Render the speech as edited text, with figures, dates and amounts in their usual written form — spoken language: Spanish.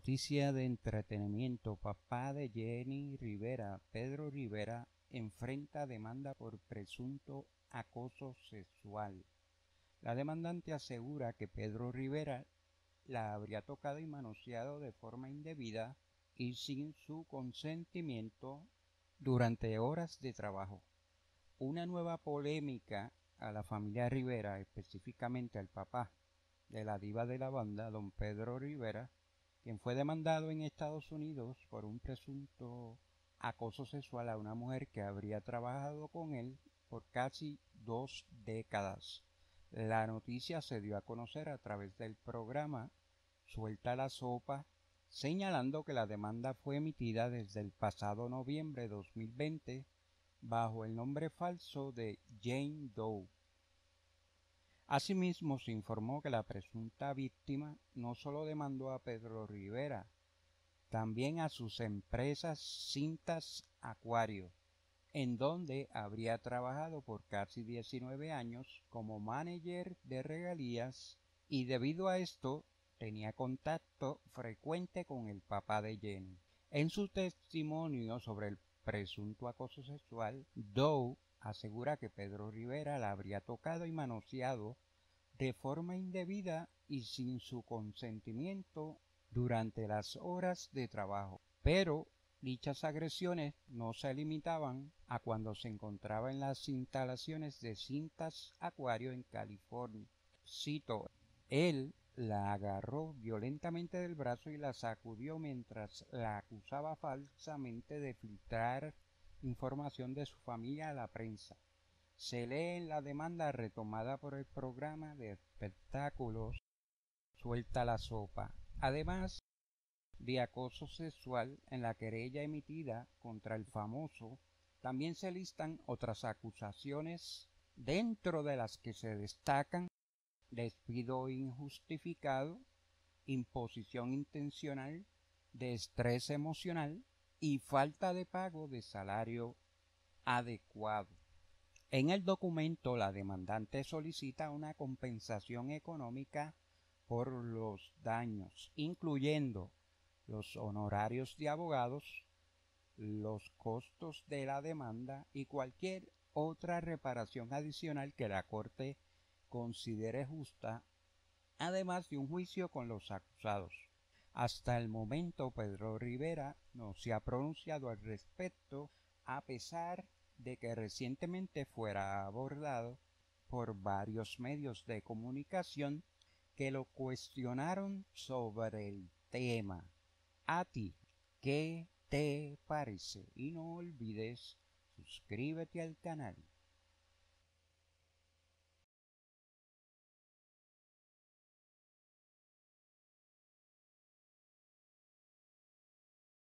Noticia de entretenimiento: papá de Jenny Rivera, Pedro Rivera, enfrenta demanda por presunto acoso sexual. La demandante asegura que Pedro Rivera la habría tocado y manoseado de forma indebida y sin su consentimiento durante horas de trabajo. Una nueva polémica a la familia Rivera, específicamente al papá de la diva de la banda, don Pedro Rivera, quien fue demandado en Estados Unidos por un presunto acoso sexual a una mujer que habría trabajado con él por casi 2 décadas. La noticia se dio a conocer a través del programa Suelta la Sopa, señalando que la demanda fue emitida desde el pasado noviembre de 2020 bajo el nombre falso de Jane Doe. Asimismo, se informó que la presunta víctima no solo demandó a Pedro Rivera, también a sus empresas Cintas Acuario, en donde habría trabajado por casi 19 años como manager de regalías, y debido a esto tenía contacto frecuente con el papá de Jenny. En su testimonio sobre el presunto acoso sexual, Doe asegura que Pedro Rivera la habría tocado y manoseado de forma indebida y sin su consentimiento durante las horas de trabajo. Pero dichas agresiones no se limitaban a cuando se encontraba en las instalaciones de Cintas Acuario en California. Cito: él la agarró violentamente del brazo y la sacudió mientras la acusaba falsamente de filtrar información de su familia a la prensa. Se lee en la demanda retomada por el programa de espectáculos Suelta la Sopa. Además de acoso sexual, en la querella emitida contra el famoso también se listan otras acusaciones, dentro de las que se destacan despido injustificado, imposición intencional de estrés emocional y falta de pago de salario adecuado. En el documento, la demandante solicita una compensación económica por los daños, incluyendo los honorarios de abogados, los costos de la demanda y cualquier otra reparación adicional que la Corte considere justa, además de un juicio con los acusados. Hasta el momento, Pedro Rivera no se ha pronunciado al respecto, a pesar de que recientemente fuera abordado por varios medios de comunicación que lo cuestionaron sobre el tema. ¿A ti qué te parece? Y no olvides suscríbete al canal.